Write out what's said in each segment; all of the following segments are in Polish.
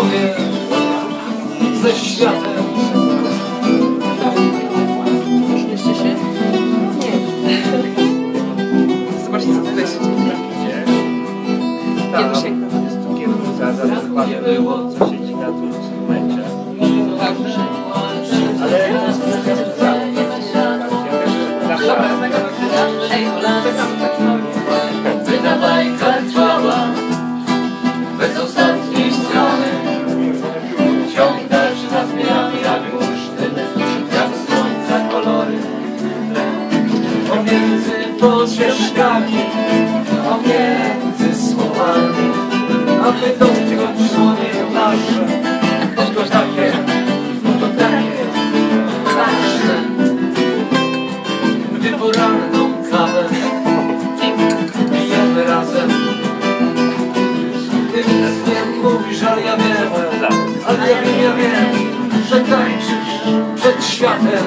głowie ze światem. Jeszcze się? Nie. Zobaczcie, co tutaj się dzieje. Jest tu kierownica, zaraz nie było, co się dzieje na tym instrumencie. Ale to jest Ta bajka trwała bez ostatniej strony. Ciąg dalszy nazbieramy jak bursztyn, jak słońca kolory. Pomiędzy pocieszkami, pomiędzy słowami, a my to dłonie nasze, to takie, nasze. Gdy poranną kawę pijemy razem. Ty nie mówisz, ale ja wiem, że tańczysz przed światem.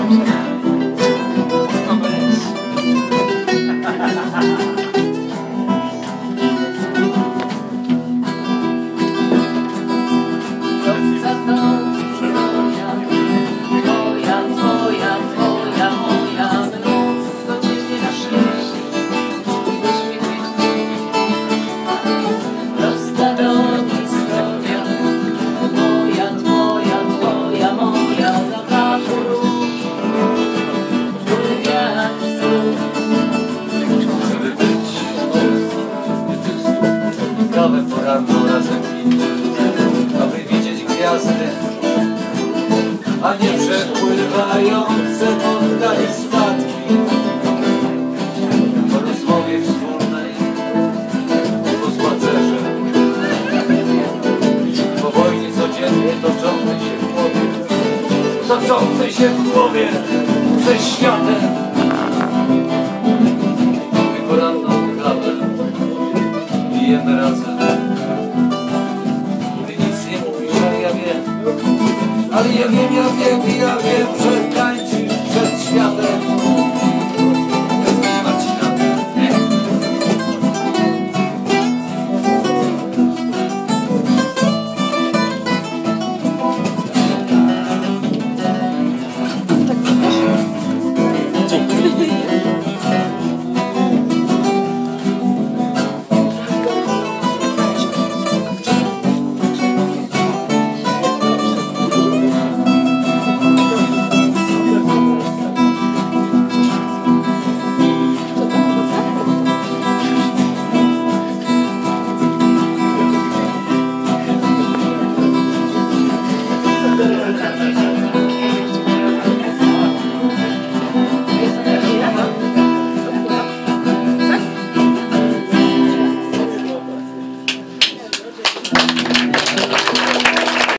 Kawę poranną razem pić, aby widzieć gwiazdy, a nie przepływające w oddali statki. Po rozmowie wspólnej, po spacerze, po wojnie codziennie toczącej się w głowie ze światem. Poranną kawę pijemy razem. Ty nic nie mówisz, ale ja wiem, że tańczysz przed światem. Marcina.